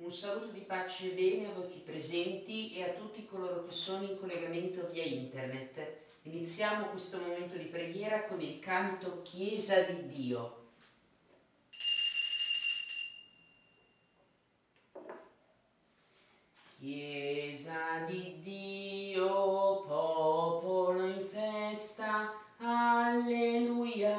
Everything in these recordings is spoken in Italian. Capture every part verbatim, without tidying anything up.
Un saluto di pace e bene a voi qui presenti e a tutti coloro che sono in collegamento via internet. Iniziamo questo momento di preghiera con il canto Chiesa di Dio. Chiesa di Dio, popolo in festa, alleluia,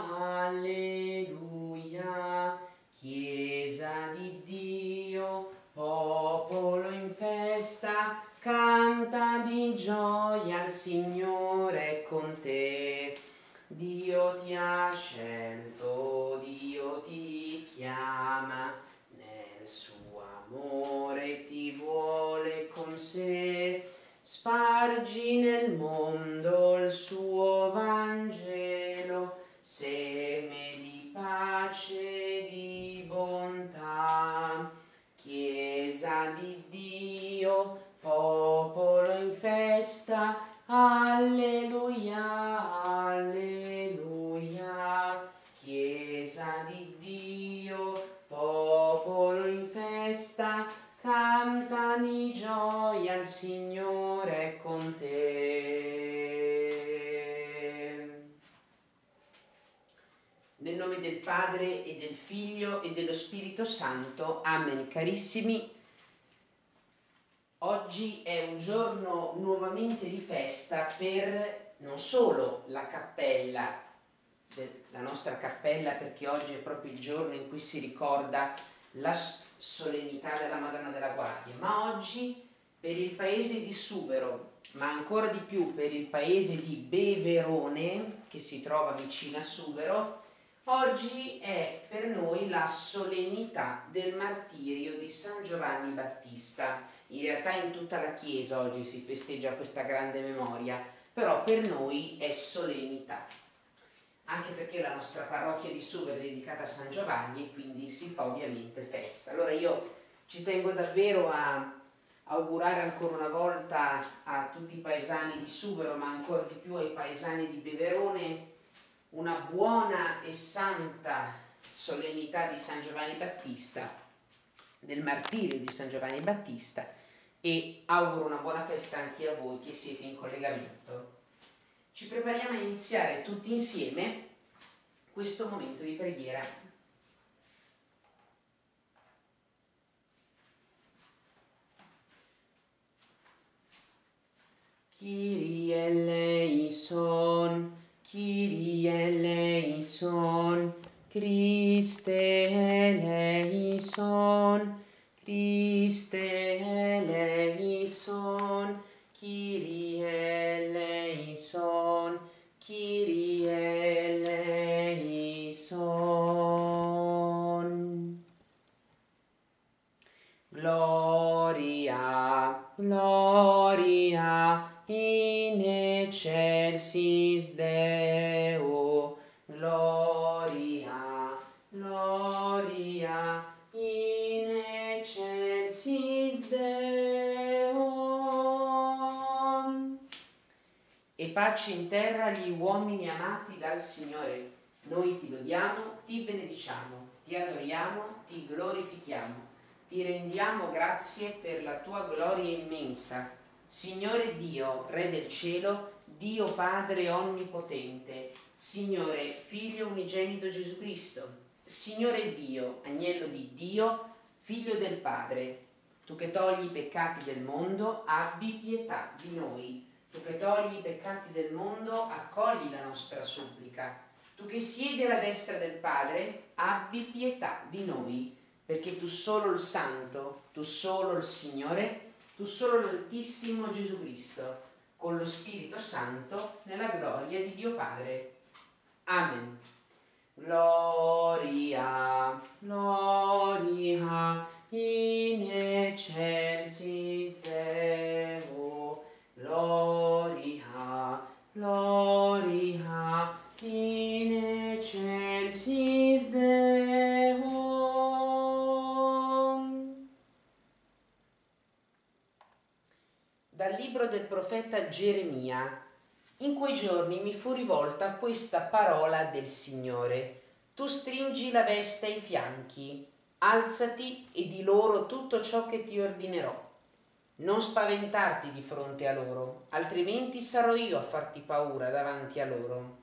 alleluia. Chiesa di Dio, popolo in festa, canta di gioia, il Signore è con te. Dio ti ha scelto, Dio ti chiama, nel suo amore ti vuole con sé. Spargi nel mondo il suo Vangelo, seme di pace e di bontà. Chiesa di Dio, popolo in festa, alleluia, alleluia. Chiesa di Dio, popolo in festa, canta di gioia, il Signore è con te. Nel nome del Padre e del Figlio e dello Spirito Santo. Amen. Carissimi, oggi è un giorno nuovamente di festa per non solo la cappella, la nostra cappella, perché oggi è proprio il giorno in cui si ricorda la solennità della Madonna della Guardia, ma oggi per il paese di Suvero, ma ancora di più per il paese di Beverone, che si trova vicino a Suvero, oggi è per noi la solennità del martirio di San Giovanni Battista. In realtà in tutta la Chiesa oggi si festeggia questa grande memoria, però per noi è solennità, anche perché la nostra parrocchia di Suvero è dedicata a San Giovanni e quindi si fa ovviamente festa. Allora io ci tengo davvero a augurare ancora una volta a tutti i paesani di Suvero, ma ancora di più ai paesani di Beverone, una buona e santa solennità di San Giovanni Battista, del martirio di San Giovanni Battista, e auguro una buona festa anche a voi che siete in collegamento. Ci prepariamo a iniziare tutti insieme questo momento di preghiera. Kyrie eleison, Kyrie eleison, Christe eleison, Christe eleison, Kyrie eleison, Kyrie eleison. Gloria, gloria in excelsis Deo, gloria, gloria in excelsis Deo. E pace in terra agli uomini amati dal Signore. Noi ti lodiamo, ti benediciamo, ti adoriamo, ti glorifichiamo, ti rendiamo grazie per la tua gloria immensa. Signore Dio, Re del cielo, Dio Padre onnipotente, Signore Figlio unigenito Gesù Cristo, Signore Dio, Agnello di Dio, Figlio del Padre, tu che togli i peccati del mondo, abbi pietà di noi. Tu che togli i peccati del mondo, accogli la nostra supplica. Tu che siedi alla destra del Padre, abbi pietà di noi, perché tu solo il Santo, tu solo il Signore, tu solo l'Altissimo Gesù Cristo, con lo Spirito Santo, nella gloria di Dio Padre. Amen. Gloria, gloria in excelsis Deo, gloria, gloria in excelsis Deo. Dal libro del profeta Geremia. In quei giorni mi fu rivolta questa parola del Signore: tu stringi la veste ai fianchi, Alzati e di loro tutto ciò che ti ordinerò. Non spaventarti di fronte a loro, altrimenti sarò io a farti paura davanti a loro.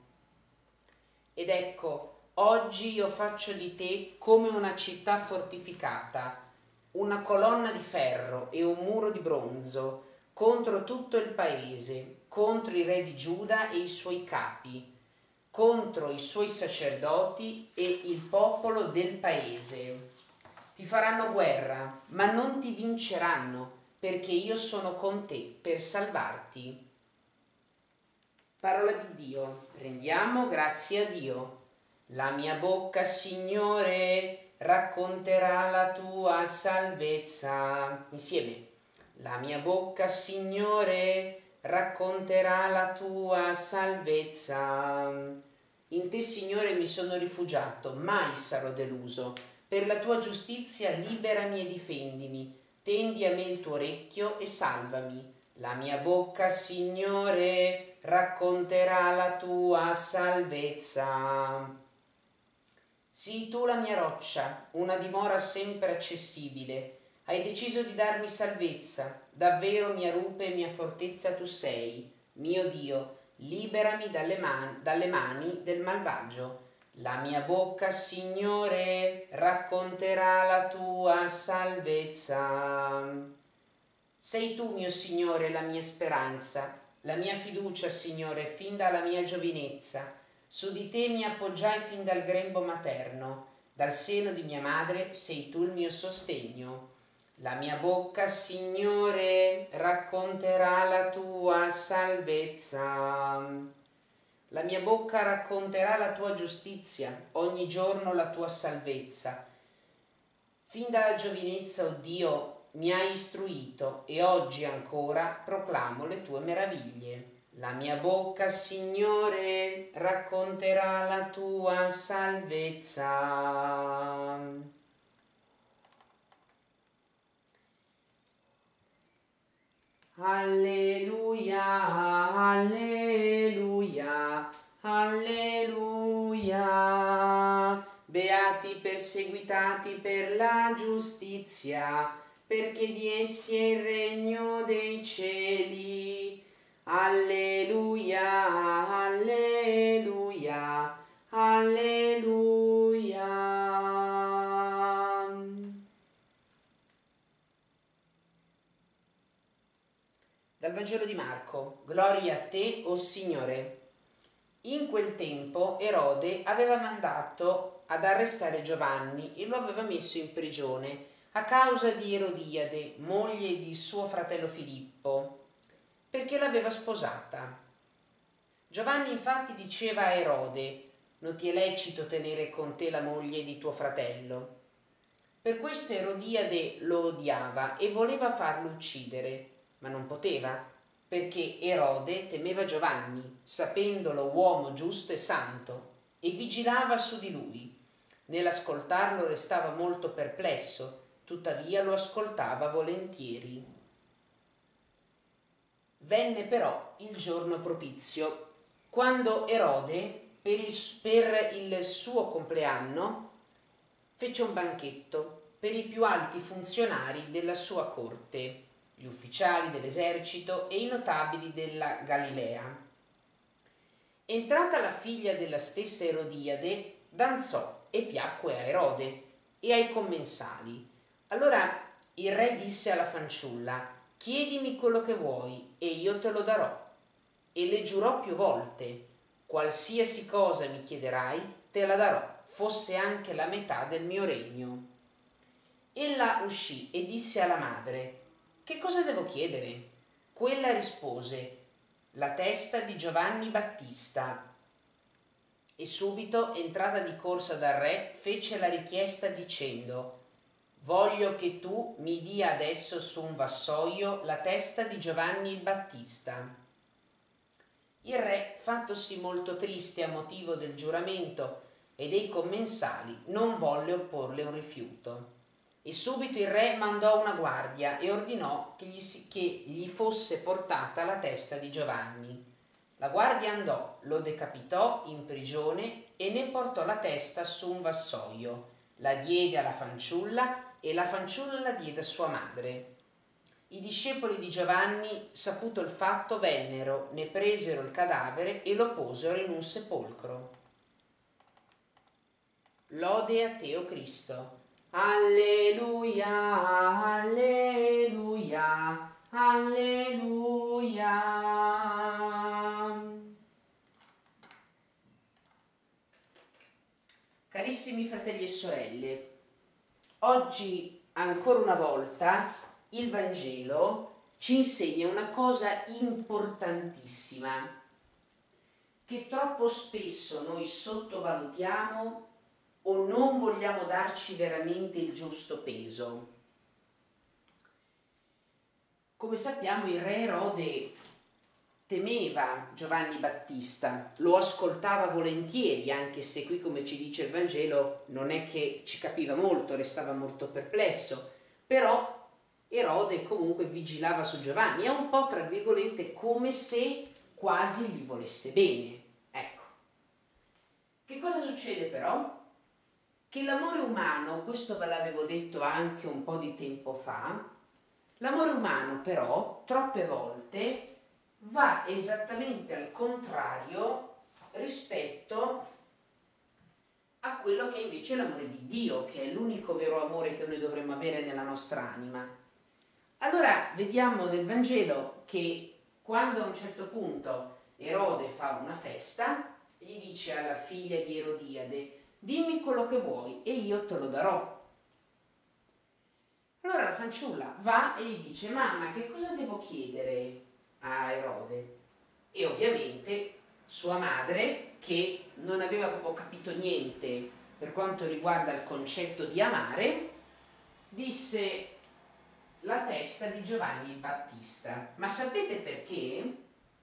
Ed ecco, oggi io faccio di te come una città fortificata, una colonna di ferro e un muro di bronzo contro tutto il paese, contro i re di Giuda e i suoi capi, contro i suoi sacerdoti e il popolo del paese. Ti faranno guerra, ma non ti vinceranno, perché io sono con te per salvarti. Parola di Dio. Rendiamo grazie a Dio. La mia bocca, Signore, racconterà la tua salvezza. Insieme. La mia bocca, Signore, racconterà la tua salvezza. In te, Signore, mi sono rifugiato, mai sarò deluso. Per la tua giustizia liberami e difendimi. Tendi a me il tuo orecchio e salvami. La mia bocca, Signore, racconterà la tua salvezza. Sii tu la mia roccia, una dimora sempre accessibile. Hai deciso di darmi salvezza. Davvero mia rupe e mia fortezza tu sei. Mio Dio, liberami dalle, man- dalle mani del malvagio. La mia bocca, Signore, racconterà la tua salvezza. Sei tu, mio Signore, la mia speranza, la mia fiducia, Signore, fin dalla mia giovinezza. Su di te mi appoggiai fin dal grembo materno, dal seno di mia madre sei tu il mio sostegno. La mia bocca, Signore, racconterà la tua salvezza. La mia bocca racconterà la tua giustizia, ogni giorno la tua salvezza. Fin dalla giovinezza, o Dio, mi hai istruito e oggi ancora proclamo le tue meraviglie. La mia bocca, Signore, racconterà la tua salvezza. Alleluia, alleluia, alleluia. Beati i perseguitati per la giustizia, perché di essi è il regno dei cieli. Alleluia, alleluia, alleluia. Dal Vangelo di Marco. Gloria a te, o Signore. In quel tempo Erode aveva mandato ad arrestare Giovanni e lo aveva messo in prigione a causa di Erodiade, moglie di suo fratello Filippo, perché l'aveva sposata. Giovanni infatti diceva a Erode: non ti è lecito tenere con te la moglie di tuo fratello. Per questo Erodiade lo odiava e voleva farlo uccidere, ma non poteva, perché Erode temeva Giovanni, sapendolo uomo giusto e santo, e vigilava su di lui. Nell'ascoltarlo restava molto perplesso, tuttavia lo ascoltava volentieri. Venne però il giorno propizio, quando Erode, per il, per il suo compleanno, fece un banchetto per i più alti funzionari della sua corte, gli ufficiali dell'esercito e i notabili della Galilea. Entrata la figlia della stessa Erodiade, danzò e piacque a Erode e ai commensali. Allora il re disse alla fanciulla: chiedimi quello che vuoi e io te lo darò. E le giurò più volte: qualsiasi cosa mi chiederai, te la darò, fosse anche la metà del mio regno. Ella uscì e disse alla madre: che cosa devo chiedere? Quella rispose: la testa di Giovanni Battista. E subito, entrata di corsa dal re, fece la richiesta dicendo: voglio che tu mi dia adesso su un vassoio la testa di Giovanni il Battista. Il re, fattosi molto triste a motivo del giuramento e dei commensali, non volle opporle un rifiuto. E subito il re mandò una guardia e ordinò che gli, si, che gli fosse portata la testa di Giovanni. La guardia andò, lo decapitò in prigione e ne portò la testa su un vassoio. la diede alla fanciulla e la fanciulla la diede a sua madre. I discepoli di Giovanni, saputo il fatto, vennero, ne presero il cadavere e lo posero in un sepolcro. Lode a te, o Cristo. Alleluia, alleluia, alleluia. Carissimi fratelli e sorelle, oggi ancora una volta il Vangelo ci insegna una cosa importantissima che troppo spesso noi sottovalutiamo o non vogliamo darci veramente il giusto peso. Come sappiamo, il re Erode temeva Giovanni Battista, lo ascoltava volentieri, anche se qui, come ci dice il Vangelo, non è che ci capiva molto, restava molto perplesso, però Erode comunque vigilava su Giovanni, è un po' tra virgolette come se quasi gli volesse bene. Ecco. Che cosa succede però? Che l'amore umano, questo ve l'avevo detto anche un po' di tempo fa, l'amore umano però troppe volte va esattamente al contrario rispetto a quello che invece è l'amore di Dio, che è l'unico vero amore che noi dovremmo avere nella nostra anima. Allora vediamo nel Vangelo che quando a un certo punto Erode fa una festa, gli dice alla figlia di Erodiade: dimmi quello che vuoi e io te lo darò. Allora la fanciulla va e gli dice: mamma, che cosa devo chiedere a Erode? E ovviamente sua madre, che non aveva proprio capito niente per quanto riguarda il concetto di amare, disse: la testa di Giovanni Battista. Ma sapete perché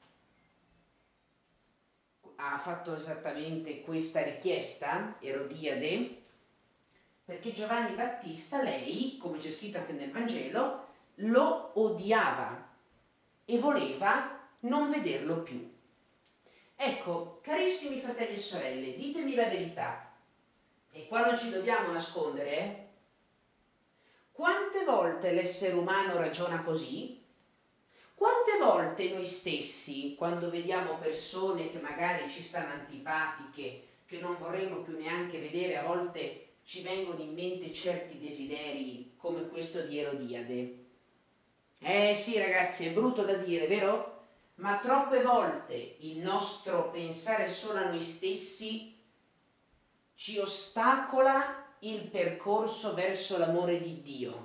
ha fatto esattamente questa richiesta Erodiade? Perché Giovanni Battista, lei, come c'è scritto anche nel Vangelo, lo odiava e voleva non vederlo più. Ecco, carissimi fratelli e sorelle, ditemi la verità, e qua non ci dobbiamo nascondere, eh? Quante volte l'essere umano ragiona così? Quante volte noi stessi, quando vediamo persone che magari ci stanno antipatiche, che non vorremmo più neanche vedere, a volte ci vengono in mente certi desideri come questo di Erodiade? Eh sì ragazzi, è brutto da dire, vero? Ma troppe volte il nostro pensare solo a noi stessi ci ostacola il percorso verso l'amore di Dio.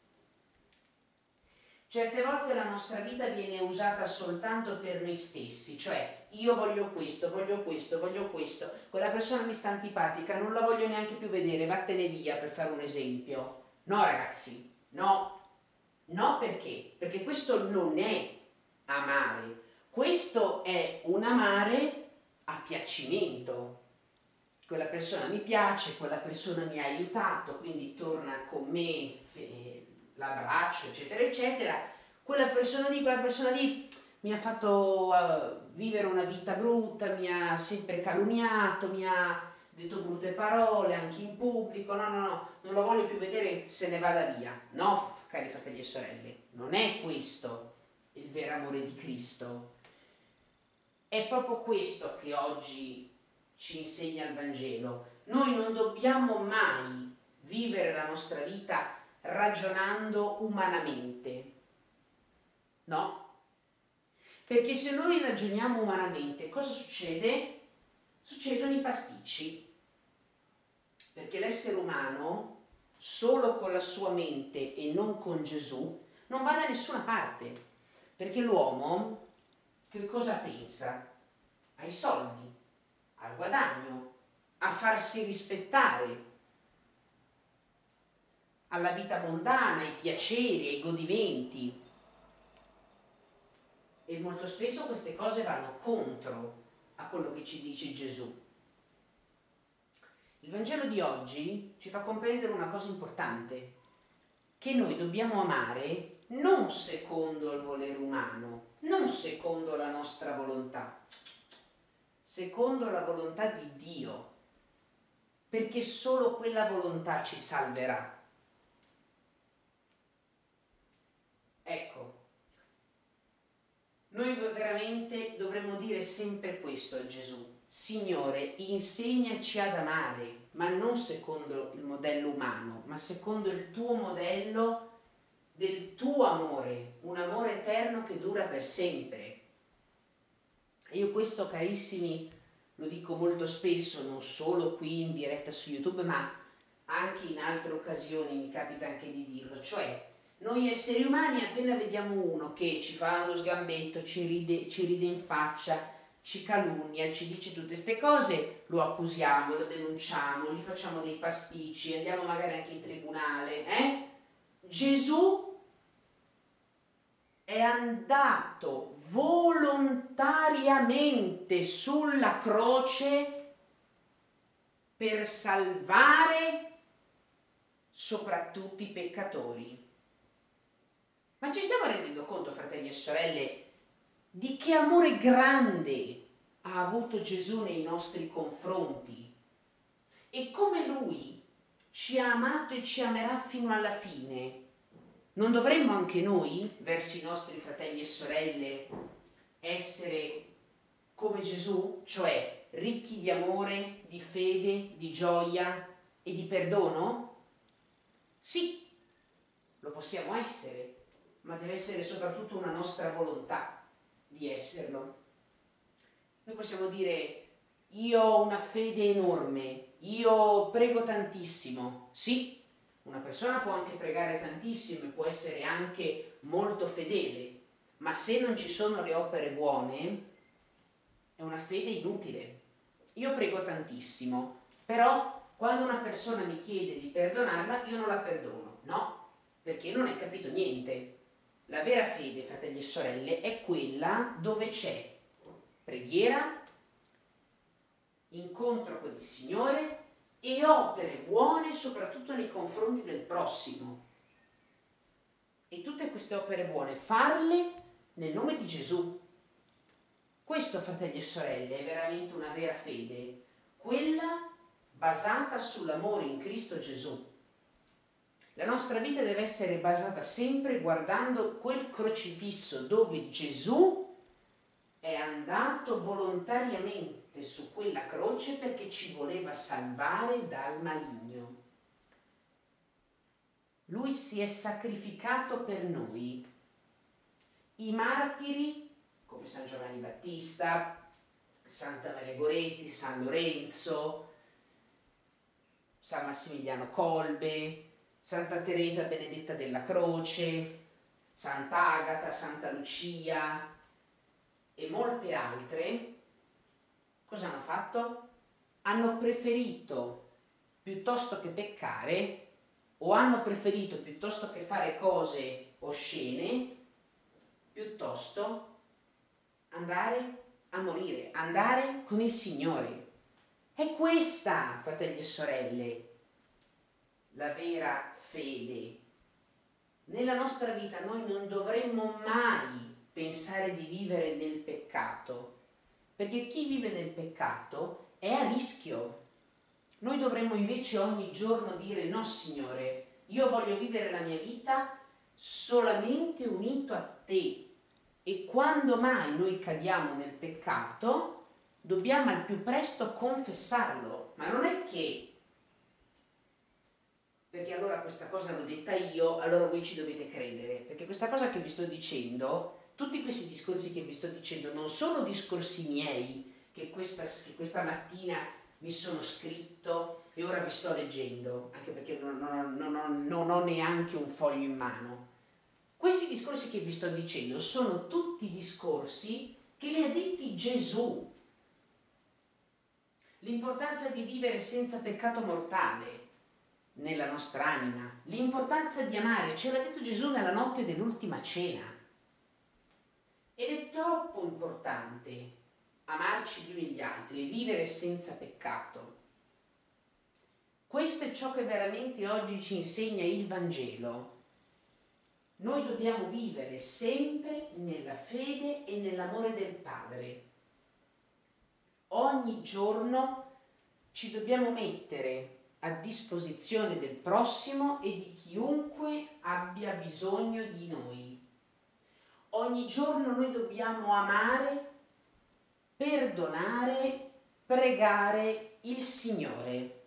Certe volte la nostra vita viene usata soltanto per noi stessi, cioè io voglio questo, voglio questo, voglio questo, quella persona mi sta antipatica, non la voglio neanche più vedere, vattene via, per fare un esempio. No ragazzi, no, no perché? Perché questo non è amare, questo è un amare a piacimento. Quella persona mi piace, quella persona mi ha aiutato, quindi torna con me, l'abbraccio, eccetera, eccetera. Quella persona lì, quella persona lì mi ha fatto uh, vivere una vita brutta, mi ha sempre calunniato, mi ha detto brutte parole anche in pubblico. No, no, no, non lo voglio più vedere, se ne vada via. No, cari fratelli e sorelle, non è questo il vero amore di Cristo. È proprio questo che oggi ci insegna il Vangelo. Noi non dobbiamo mai vivere la nostra vita ragionando umanamente, no? Perché se noi ragioniamo umanamente, cosa succede? Succedono i pasticci, perché l'essere umano, solo con la sua mente e non con Gesù, non va da nessuna parte, perché l'uomo che cosa pensa? Ai soldi, al guadagno, a farsi rispettare, alla vita mondana, ai piaceri, ai godimenti. E molto spesso queste cose vanno contro a quello che ci dice Gesù. Il Vangelo di oggi ci fa comprendere una cosa importante, che noi dobbiamo amare non secondo il volere umano, non secondo la nostra volontà, secondo la volontà di Dio. perché solo quella volontà ci salverà. Ecco, noi veramente dovremmo dire sempre questo a Gesù: Signore, insegnaci ad amare, ma non secondo il modello umano, ma secondo il tuo modello del tuo amore, un amore eterno che dura per sempre. E io questo, carissimi, lo dico molto spesso, non solo qui in diretta su YouTube, ma anche in altre occasioni mi capita anche di dirlo, cioè noi esseri umani appena vediamo uno che ci fa uno sgambetto, ci ride, ci ride in faccia, ci calunnia, ci dice tutte queste cose, lo accusiamo, lo denunciamo, gli facciamo dei pasticci, andiamo magari anche in tribunale. Eh? Gesù è andato volontariamente sulla croce per salvare soprattutto i peccatori. Ma ci stiamo rendendo conto, fratelli e sorelle, di che amore grande ha avuto Gesù nei nostri confronti e come Lui ci ha amato e ci amerà fino alla fine? Non dovremmo anche noi, verso i nostri fratelli e sorelle, essere come Gesù, cioè ricchi di amore, di fede, di gioia e di perdono? Sì, lo possiamo essere, ma deve essere soprattutto una nostra volontà di esserlo. Noi possiamo dire: io ho una fede enorme, io prego tantissimo. Sì, una persona può anche pregare tantissimo e può essere anche molto fedele, ma se non ci sono le opere buone è una fede inutile. Io prego tantissimo, però quando una persona mi chiede di perdonarla io non la perdono. No, perché non hai capito niente. La vera fede, fratelli e sorelle, è quella dove c'è preghiera, incontro con il Signore e opere buone soprattutto nei confronti del prossimo. E tutte queste opere buone farle nel nome di Gesù. Questo, fratelli e sorelle, è veramente una vera fede, quella basata sull'amore in Cristo Gesù. La nostra vita deve essere basata sempre guardando quel crocifisso dove Gesù è andato volontariamente su quella croce perché ci voleva salvare dal maligno. Lui si è sacrificato per noi. I martiri, come San Giovanni Battista, Santa Maria Goretti, San Lorenzo, San Massimiliano Kolbe, Santa Teresa Benedetta della Croce, Sant'Agata, Santa Lucia e molte altre, cosa hanno fatto? Hanno preferito, piuttosto che peccare, o hanno preferito, piuttosto che fare cose oscene, piuttosto andare a morire, andare con il Signore. È questa, fratelli e sorelle, la vera fede. Nella nostra vita noi non dovremmo mai pensare di vivere nel peccato, perché chi vive nel peccato è a rischio. Noi dovremmo invece ogni giorno dire: no, Signore, io voglio vivere la mia vita solamente unito a te. E quando mai noi cadiamo nel peccato, dobbiamo al più presto confessarlo. Ma non è che perché allora questa cosa l'ho detta io, allora voi ci dovete credere, perché questa cosa che vi sto dicendo, tutti questi discorsi che vi sto dicendo non sono discorsi miei che questa, che questa mattina mi sono scritto e ora vi sto leggendo, anche perché non, non, non, non, non ho neanche un foglio in mano. Questi discorsi che vi sto dicendo sono tutti discorsi che li ha detti Gesù. L'importanza di vivere senza peccato mortale nella nostra anima, l'importanza di amare, ce l'ha detto Gesù nella notte dell'ultima cena. Ed è troppo importante amarci gli uni gli altri e vivere senza peccato. Questo è ciò che veramente oggi ci insegna il Vangelo. Noi dobbiamo vivere sempre nella fede e nell'amore del Padre. Ogni giorno ci dobbiamo mettere a disposizione del prossimo e di chiunque abbia bisogno di noi. Ogni giorno noi dobbiamo amare, perdonare, pregare il Signore.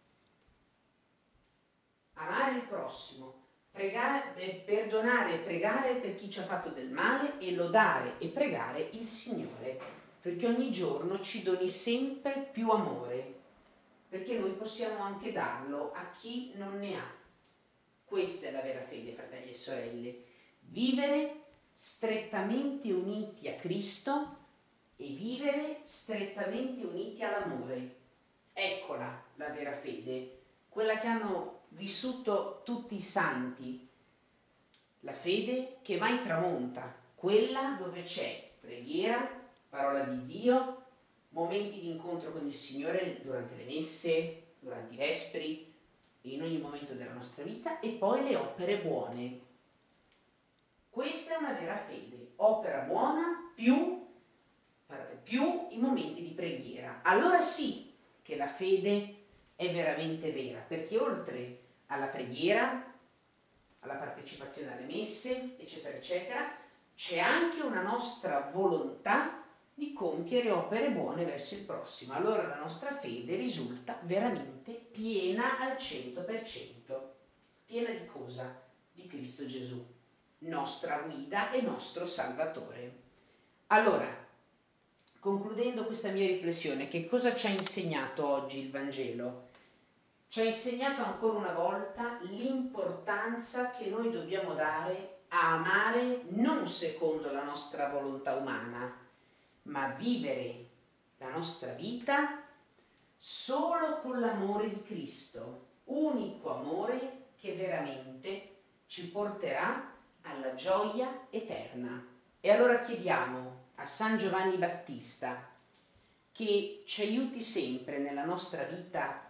Amare il prossimo, pregare, perdonare e pregare per chi ci ha fatto del male e lodare e pregare il Signore, perché ogni giorno ci doni sempre più amore, perché noi possiamo anche darlo a chi non ne ha. Questa è la vera fede, fratelli e sorelle, vivere strettamente uniti a Cristo e vivere strettamente uniti all'amore. Eccola la vera fede, quella che hanno vissuto tutti i santi, la fede che mai tramonta, quella dove c'è preghiera, parola di Dio, momenti di incontro con il Signore durante le messe, durante i vespri, in ogni momento della nostra vita, e poi le opere buone. Questa è una vera fede, opera buona più, più i momenti di preghiera. Allora sì che la fede è veramente vera, perché oltre alla preghiera, alla partecipazione alle messe, eccetera, eccetera, c'è anche una nostra volontà di compiere opere buone verso il prossimo. Allora la nostra fede risulta veramente piena al cento per cento. Piena di cosa? Di Cristo Gesù, nostra guida e nostro Salvatore. Allora, concludendo questa mia riflessione, che cosa ci ha insegnato oggi il Vangelo? Ci ha insegnato ancora una volta l'importanza che noi dobbiamo dare a amare non secondo la nostra volontà umana, ma vivere la nostra vita solo con l'amore di Cristo, unico amore che veramente ci porterà alla gioia eterna. E allora chiediamo a San Giovanni Battista che ci aiuti sempre nella nostra vita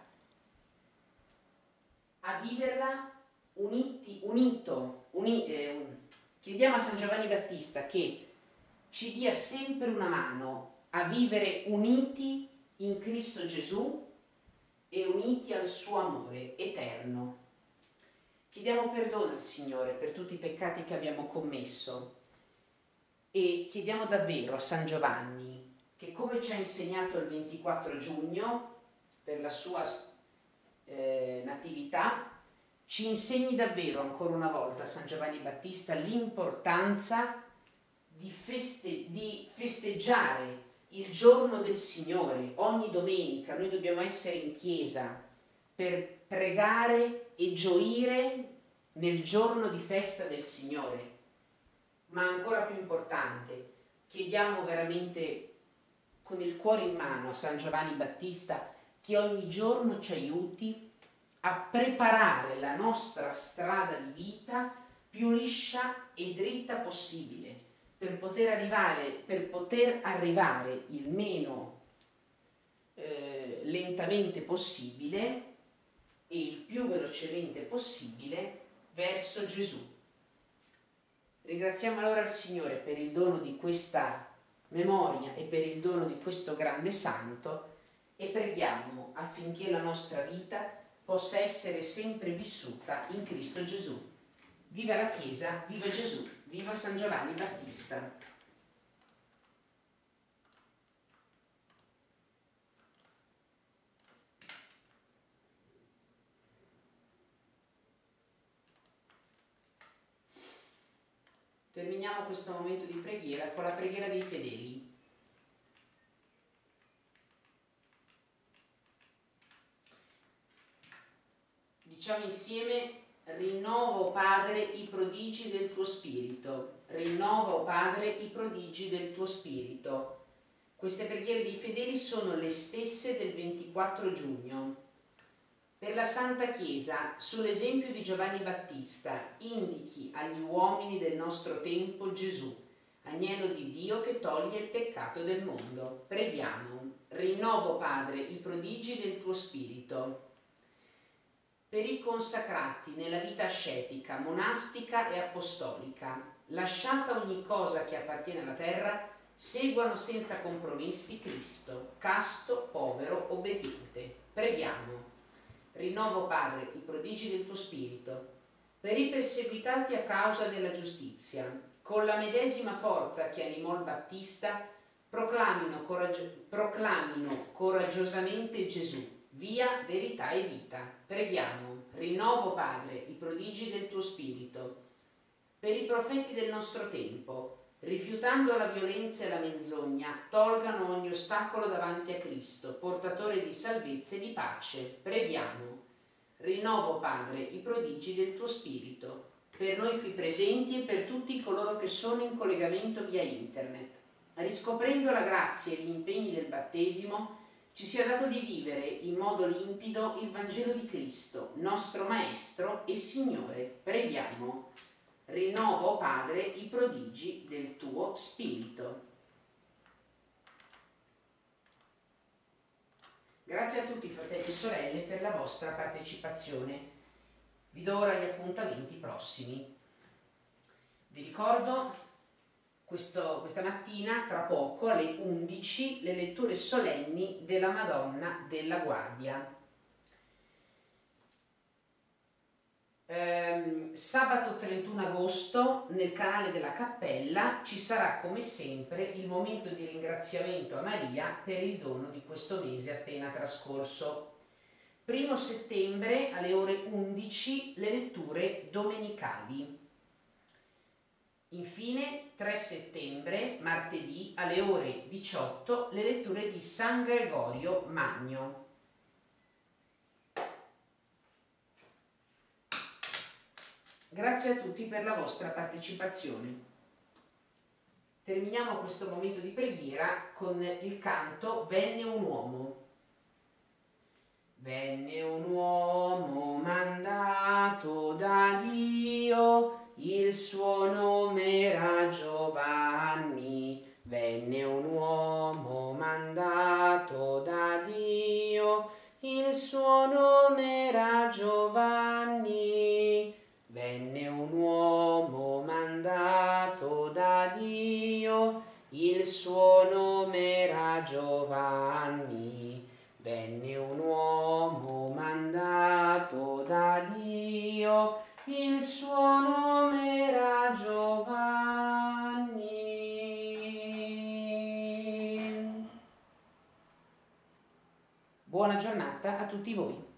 a viverla uniti, unito, uni, eh, chiediamo a San Giovanni Battista che ci dia sempre una mano a vivere uniti in Cristo Gesù e uniti al suo amore eterno. Chiediamo perdono al Signore per tutti i peccati che abbiamo commesso e chiediamo davvero a San Giovanni che, come ci ha insegnato il ventiquattro giugno per la sua eh, natività, ci insegni davvero ancora una volta, San Giovanni Battista, l'importanza di, feste, di festeggiare il giorno del Signore. Ogni domenica noi dobbiamo essere in chiesa per pregare e gioire nel giorno di festa del Signore. Ma ancora più importante, chiediamo veramente con il cuore in mano a San Giovanni Battista che ogni giorno ci aiuti a preparare la nostra strada di vita più liscia e dritta possibile, per poter arrivare, per poter arrivare il meno eh, lentamente possibile e il più velocemente possibile verso Gesù. Ringraziamo allora il Signore per il dono di questa memoria e per il dono di questo grande santo e preghiamo affinché la nostra vita possa essere sempre vissuta in Cristo Gesù. Viva la Chiesa, viva Gesù, viva San Giovanni Battista. Terminiamo questo momento di preghiera con la preghiera dei fedeli. Diciamo insieme: rinnovo, Padre, i prodigi del tuo Spirito. Rinnovo, Padre, i prodigi del tuo Spirito. Queste preghiere dei fedeli sono le stesse del ventiquattro giugno. Per la Santa Chiesa, sull'esempio di Giovanni Battista, indichi agli uomini del nostro tempo Gesù, agnello di Dio che toglie il peccato del mondo. Preghiamo: rinnovo, Padre, i prodigi del tuo Spirito. Per i consacrati nella vita ascetica, monastica e apostolica, lasciata ogni cosa che appartiene alla terra, seguano senza compromessi Cristo, casto, povero, obbediente. Preghiamo. Rinnovo, Padre, i prodigi del tuo Spirito, per i perseguitati a causa della giustizia, con la medesima forza che animò il Battista, proclamino, coraggio- proclamino coraggiosamente Gesù, via, verità e vita. Preghiamo. Rinnovo, Padre, i prodigi del tuo Spirito, per i profeti del nostro tempo, rifiutando la violenza e la menzogna, tolgano ogni ostacolo davanti a Cristo, portatore di salvezza e di pace. Preghiamo. Rinnovo, Padre, i prodigi del tuo Spirito, per noi qui presenti e per tutti coloro che sono in collegamento via internet. Riscoprendo la grazia e gli impegni del battesimo, ci sia dato di vivere in modo limpido il Vangelo di Cristo, nostro Maestro e Signore. Preghiamo. Rinnovo, Padre, i prodigi del tuo Spirito. Grazie a tutti fratelli e sorelle per la vostra partecipazione. Vi do ora gli appuntamenti prossimi. Vi ricordo questo, questa mattina, tra poco, alle undici, le letture solenni della Madonna della Guardia. Ehm, sabato trentuno agosto nel canale della Cappella ci sarà come sempre il momento di ringraziamento a Maria per il dono di questo mese appena trascorso. Primo settembre alle ore undici le letture domenicali. Infine tre settembre, martedì, alle ore diciotto le letture di San Gregorio Magno. Grazie a tutti per la vostra partecipazione. Terminiamo questo momento di preghiera con il canto Venne un uomo. Venne un uomo mandato da Dio, il suo nome era Giovanni. Venne un uomo mandato da Dio, il suo nome era Giovanni. Venne un uomo mandato da Dio, il suo nome era Giovanni. Venne un uomo mandato da Dio, il suo nome era Giovanni. Buona giornata a tutti voi.